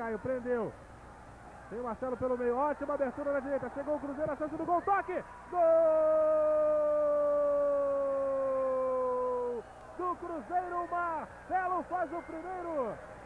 Caio prendeu. Tem o Marcelo pelo meio, ótima abertura na direita, chegou o Cruzeiro, a chance do gol, toque! Gol do Cruzeiro, Marcelo faz o primeiro.